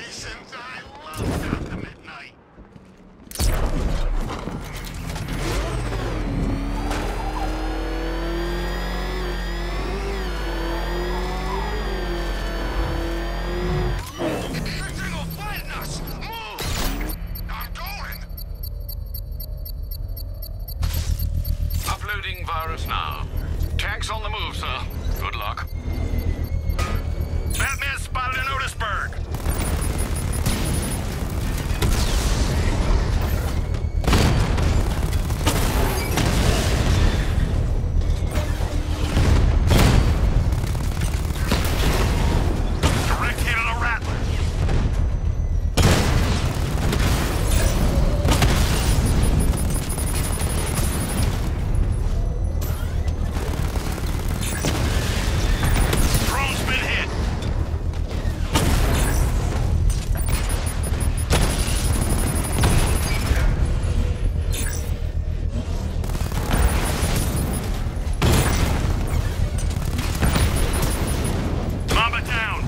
reasons I love Arkham Knight. This thing will flatten us! Move! I'm going! Uploading virus now. Tanks on the move, sir. Good luck. Batman spotted an Otisburg! Direct hit on a Rattler! Drone's been hit! Mamba down!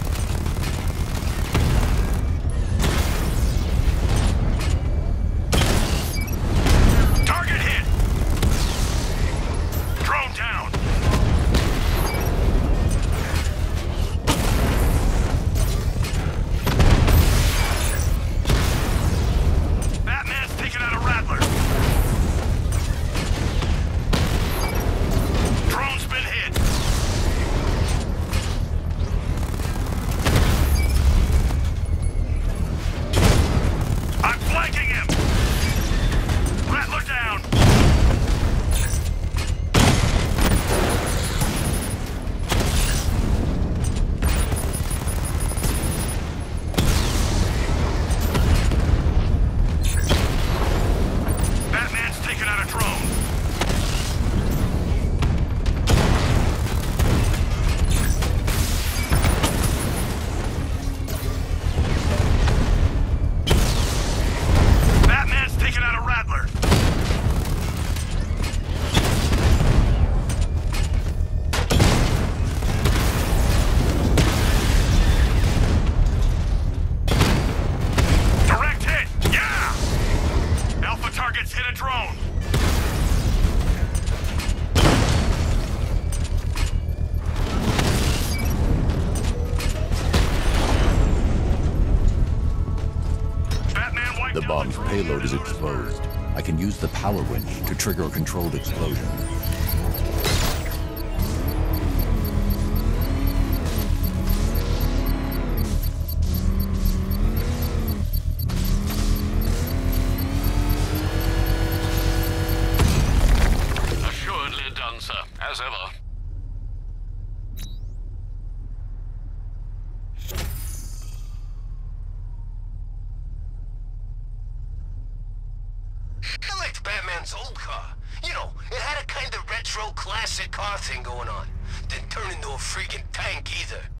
Target hit! Drone down! Batman's taking out a Rattler! Drone's been hit! I'm flanking him! Rattler down! Batman's taking out a drone! Batman's taking out a Rattler! Direct hit! Yeah! Alpha targets hit a drone! Batman wiped The out bomb's drone. payload is exposed. I can use the power winch to trigger a controlled explosion. Assuredly done, sir. As ever. I liked Batman's old car. You know, it had a kind of retro classic car thing going on. Didn't turn into a freaking tank either.